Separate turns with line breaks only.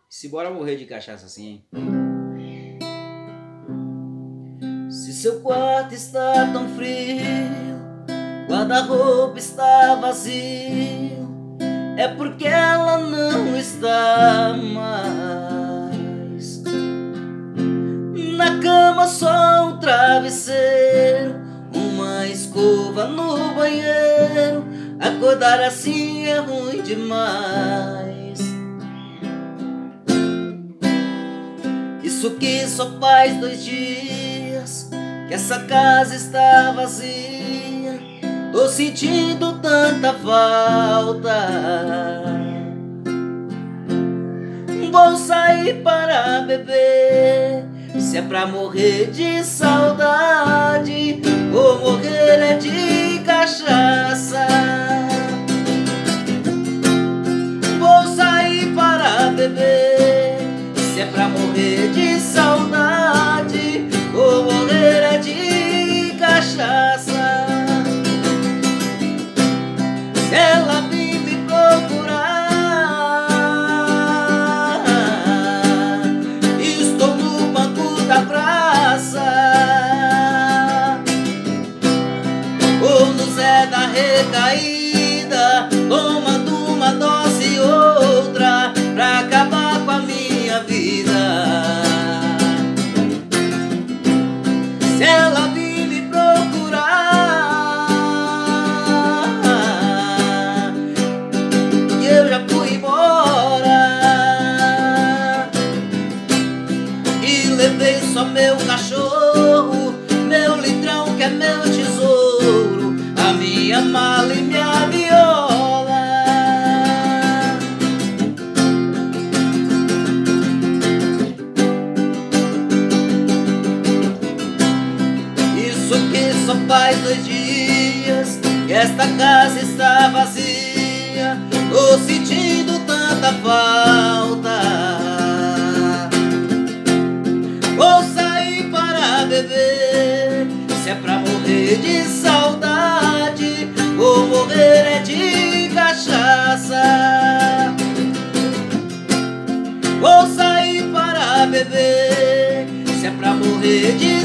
Se bora morrer de cachaça assim, hein? Se seu quarto está tão frio, guarda-roupa está vazio, é porque ela não está mais. Na cama só um travesseiro, uma escova no banheiro. Acordar assim é ruim demais. Isso que só faz 2 dias que essa casa está vazia. Tô sentindo tanta falta. Vou sair para beber, se é pra morrer de saudade, vou morrer é de cachaça. Vou sair para beber, se é pra morrer de saudade, vou morrer é de cachaça. Se ela vir me procurar, estou no banco da praça, ou no Zé da Recaída, tomando uma dose e outra pra acabar com a minha vida. Se ela vir me procurar, e eu já fui embora e levei só meu cachorro, meu litrão que é meu tesouro, a minha mala e minha viola. Isso que só faz 2 dias que esta casa está vazia. Tô sentindo tanta falta. Vou sair para beber, se é pra morrer de saudade, vou morrer é de cachaça. Vou sair para beber, se é pra morrer de